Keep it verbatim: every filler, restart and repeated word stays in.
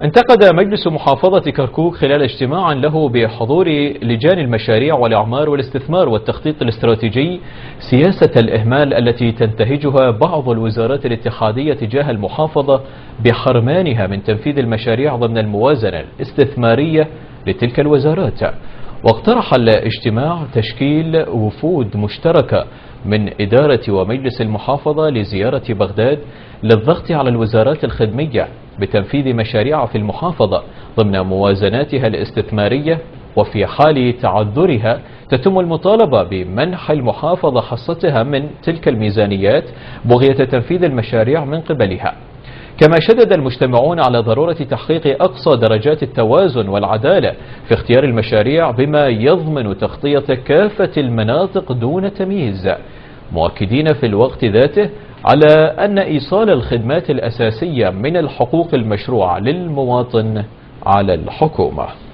انتقد مجلس محافظة كركوك خلال اجتماع له بحضور لجان المشاريع والإعمار والاستثمار والتخطيط الاستراتيجي سياسة الإهمال التي تنتهجها بعض الوزارات الاتحادية تجاه المحافظة بحرمانها من تنفيذ المشاريع ضمن الموازنة الاستثمارية لتلك الوزارات. واقترح الاجتماع تشكيل وفود مشتركة من إدارة ومجلس المحافظة لزيارة بغداد للضغط على الوزارات الخدمية بتنفيذ مشاريع في المحافظة ضمن موازناتها الاستثمارية، وفي حال تعذرها تتم المطالبة بمنح المحافظة حصتها من تلك الميزانيات بغية تنفيذ المشاريع من قبلها. كما شدد المجتمعون على ضرورة تحقيق أقصى درجات التوازن والعدالة في اختيار المشاريع بما يضمن تغطية كافة المناطق دون تمييز، مؤكدين في الوقت ذاته على أن إيصال الخدمات الأساسية من الحقوق المشروعة للمواطن على الحكومة.